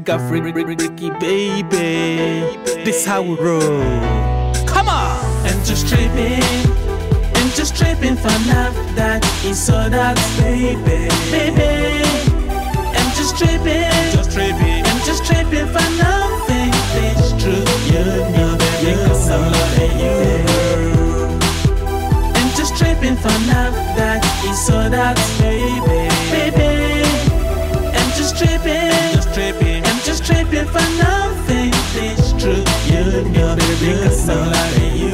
got freaky baby. This how we roll. Come on! And just tripping for love that is so that baby. And just tripping for nothing. It's true, you know that because I'm loving you. And just tripping for love that is so that baby. And just tripping for nothing. It's true, you know that because I'm loving you.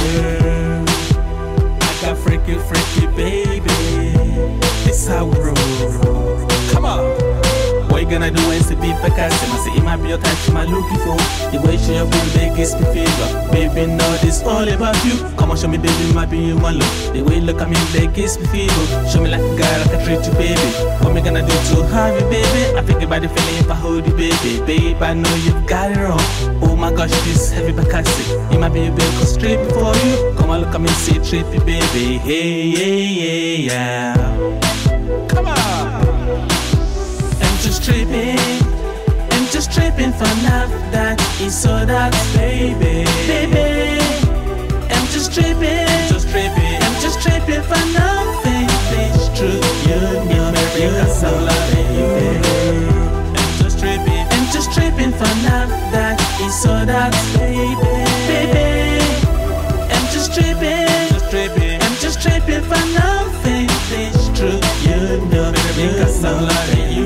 Freaky baby, this how we roll. Come on, what you gonna do when see people casting? I say it might be your time, she might looking for. The way she up in bed gives me fever. Baby, know this all about you. Come on, show me, baby, might be you one look. The way you look at me, bed gives me fever. Show me like a guy, like I treat you, baby. What me gonna do to have you, baby? I think about the feeling if I hold you, baby. Babe, I know you've got it wrong. Oh my gosh, this heavy Bacardi. It might be a bit cause straight before you. Come on, look at me, say trippy, baby. Hey, yeah. Come on. And just tripping for love that is so that baby. And just tripping for nothing. It's true, you know because I'm loving you. And just tripping for love that is so that baby. And just tripping for nothing. It's true, you know because I'm loving you.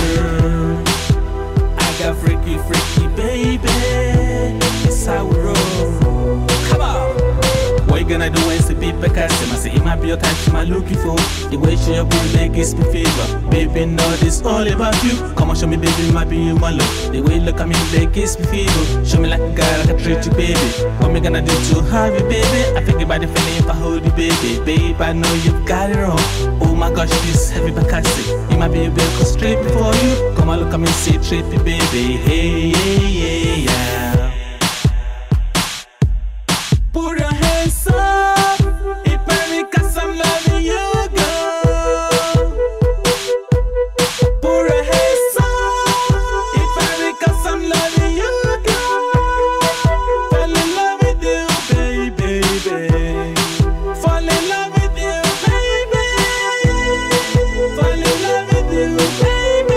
I got freaky baby, it's how we roll. Come on, what you gonna do when see people casting? I say it might be your time, she might looking for. The way she up in bed gives me fever. Baby, know this all about you. Come on, show me, baby, might be you one look. The way you look at me, bed gives me fever. Show me like a guy, like I treat you, baby. What me gonna do to have you, baby? I think about the feeling if I hold you, baby. Babe, I know you've got it wrong. Oh my gosh, this heavy Bacardi. It might be a bit cause straight before you. Come on, look at me, say trippy, baby. Hey, yeah. Put your hands up, it me cause I'm loving you, girl. Put your hands up, it me cause I'm loving you, girl. Fall in love with you, baby. Fall in love with you, baby. Fall in love with you, baby.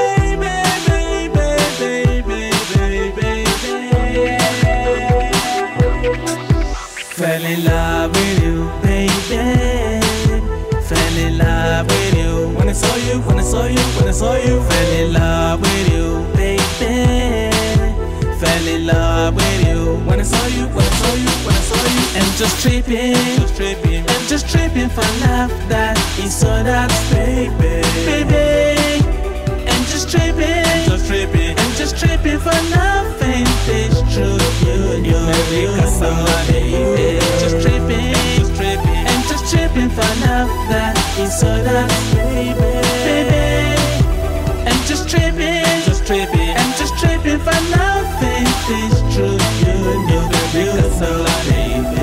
Fell in love with you, baby. Fell in love with you. When I saw you. Fell in love with you, baby. Fell in love with you. When I saw you. And just tripping for love that is so that baby. And just tripping for nothing. It's true, you know because I'm loving you. Just tripping for love that is so that baby. And just tripping for nothing. It's true, you know because I'm loving you.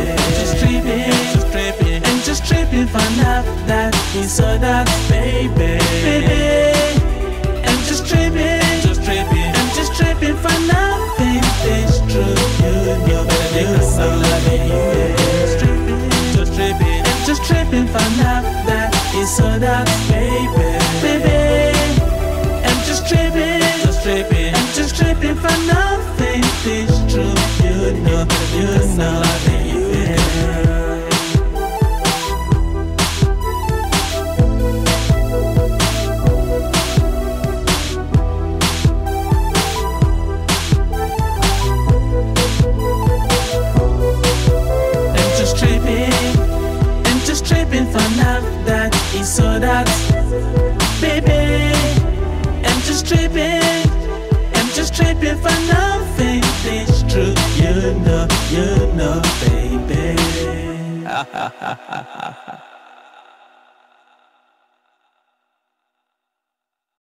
Just tripping for love that is so that baby. And just tripping for nothing. It's true, you know because I'm loving you. Just tripping for love that is so that baby. And just tripping for nothing. It's true, you know because I'm loving you. For love that is so that baby. And just tripping for nothing. It's true, you know, baby.